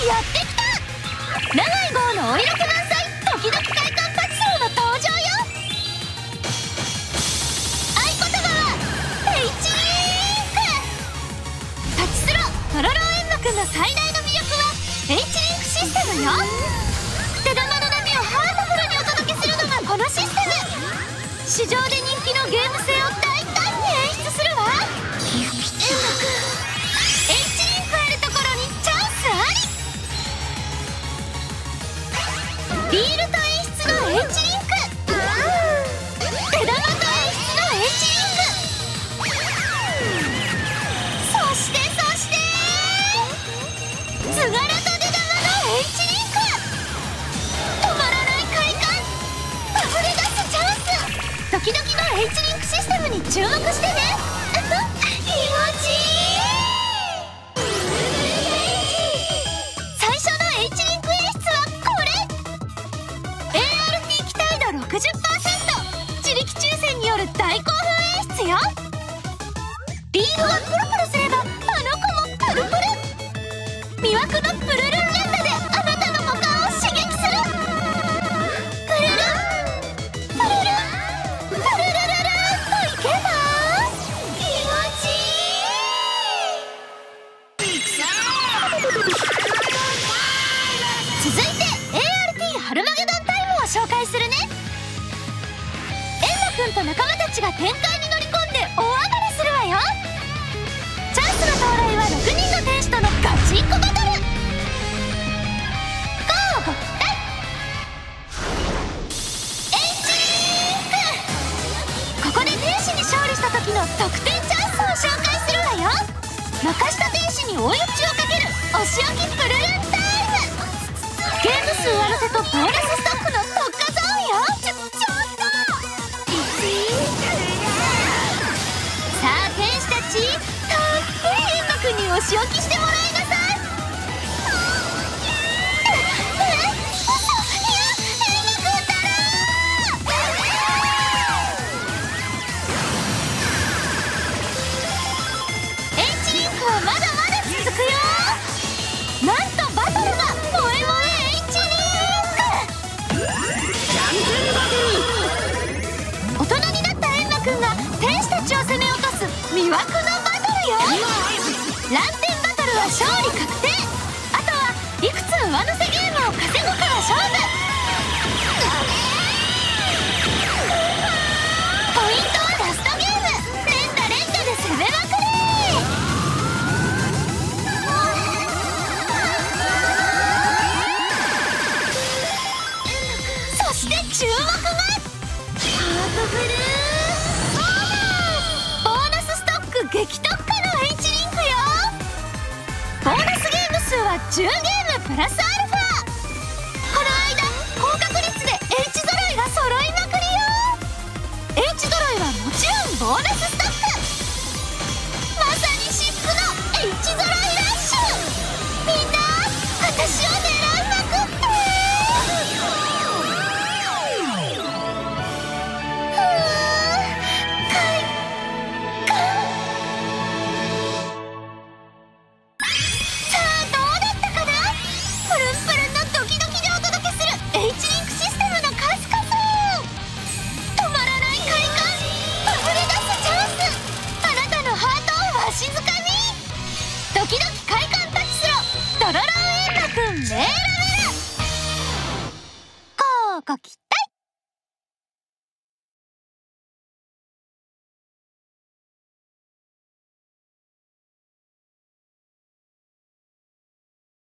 やってきた。長い棒のお色気満載ドキドキ快感パチスロの登場よ。合言葉はHリンク。パチスロとろろえんまくんの最大の魅力はHリンクシステムよ。手玉の波をハートフルにお届けするのがこのシステム。市場で人気のゲーム性を大胆に演出するわ。Hリンクあるところにチャンスあり。ビールと演出のHリンク、手玉と演出のHリンク、そして図柄と出玉のHリンク。止まらない快感、溢れ出すチャンス。ドキドキのHリンクシステムに注目してね。気持ちいい。最初のHリンク演出はこれ。 ART 期待度 60%、 自力抽選による大興奮演出よ。リールがプルプルすればあの子もプルプル。魅惑のプルルン連打であなたの股間を刺激する。プルルンプルルンプルルルルンといけば気持ちいい。続いて ART ハルマゲドンタイムを紹介するね。エンマくんと仲間たちが展開に乗り込んで大暴れするわよ。チャンスの到来は6人の天使とのガチンコバトル。ご期待。ここで天使に勝利した時の得点チャンスを紹介するわよ。負かした天使に追い打ちをかけるお仕置きプルルンタイム。ゲーム数上乗せとボーナスストックの特化ゾーンよ。ちょっとさあ天使たち、たっぷりエンマくんにお仕置きしてもらいなさい。まだまだ続くよ。なんとバトルが萌え萌えHリンク。大人になったエンマくんが天使たちを攻め落とす魅惑のバトルよ。ランテンバトルは勝利確定。あとはいくつ上乗せゲームを稼ぐかが勝負。ポイントはラストゲーム。連打で攻めまくれ。注目がハートフルボーナスストック激特化のHリンクよ。ボーナスゲーム数は10ゲームプラスアルファ。この間高確率で H 揃いが揃いまくりよ。H 揃いはもちろんボーナスストック。まさに至福のH揃いラッシュ。みんな私を狙いまくって。ドキドキ快感パチスロとろろえんまくんメール。ご期待。